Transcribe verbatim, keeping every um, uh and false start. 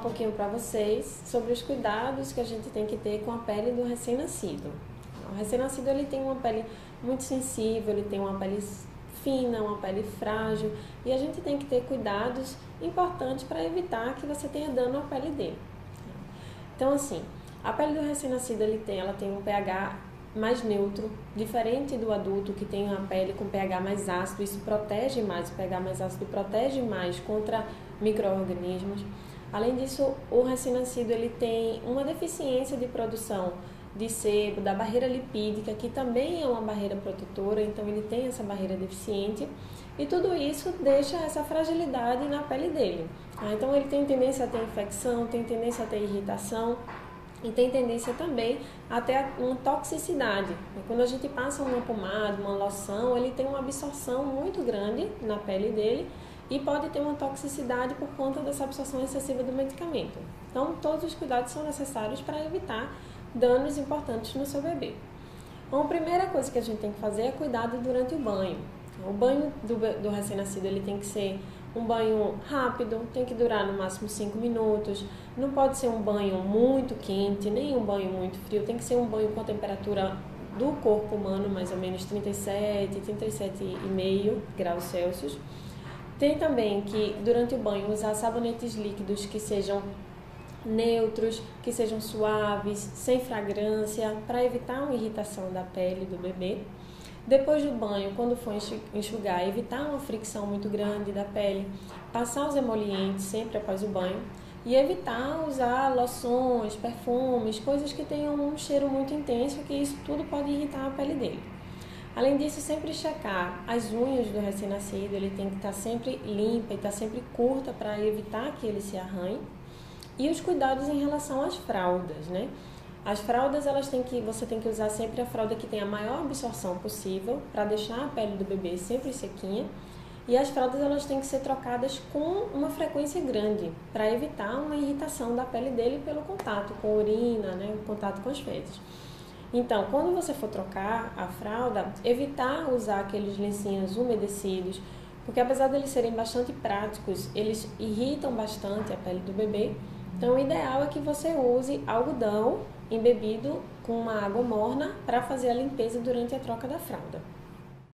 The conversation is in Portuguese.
pouquinho para vocês sobre os cuidados que a gente tem que ter com a pele do recém-nascido. O recém-nascido ele tem uma pele muito sensível, ele tem uma pele fina, uma pele frágil, e a gente tem que ter cuidados importantes para evitar que você tenha dano à pele dele. Então, assim, a pele do recém-nascido ele tem, ela tem um pH mais neutro, diferente do adulto que tem uma pele com pH mais ácido. Isso protege mais, o pH mais ácido protege mais contra micro-organismos. Além disso, o recém-nascido ele tem uma deficiência de produção de sebo, da barreira lipídica, que também é uma barreira protetora, então ele tem essa barreira deficiente, e tudo isso deixa essa fragilidade na pele dele. Então ele tem tendência a ter infecção, tem tendência a ter irritação, e tem tendência também a ter uma toxicidade. Quando a gente passa uma pomada, uma loção, ele tem uma absorção muito grande na pele dele e pode ter uma toxicidade por conta dessa absorção excessiva do medicamento. Então, todos os cuidados são necessários para evitar danos importantes no seu bebê. Então, a primeira coisa que a gente tem que fazer é cuidado durante o banho. O banho do, do recém-nascido ele tem que ser um banho rápido, tem que durar no máximo cinco minutos, não pode ser um banho muito quente, nem um banho muito frio, tem que ser um banho com a temperatura do corpo humano, mais ou menos trinta e sete, trinta e sete vírgula cinco graus Celsius. Tem também que, durante o banho, usar sabonetes líquidos que sejam neutros, que sejam suaves, sem fragrância, para evitar uma irritação da pele do bebê. Depois do banho, quando for enxugar, evitar uma fricção muito grande da pele, passar os emolientes sempre após o banho e evitar usar loções, perfumes, coisas que tenham um cheiro muito intenso, que isso tudo pode irritar a pele dele. Além disso, sempre checar as unhas do recém-nascido, ele tem que estar sempre limpa e estar sempre curta para evitar que ele se arranhe. E os cuidados em relação às fraldas, né? As fraldas, elas têm que, você tem que usar sempre a fralda que tem a maior absorção possível para deixar a pele do bebê sempre sequinha. E as fraldas, elas têm que ser trocadas com uma frequência grande para evitar uma irritação da pele dele pelo contato com a urina, né, o contato com as fezes. Então, quando você for trocar a fralda, evitar usar aqueles lencinhos umedecidos, porque apesar de eles serem bastante práticos, eles irritam bastante a pele do bebê. Então, o ideal é que você use algodão embebido com uma água morna para fazer a limpeza durante a troca da fralda.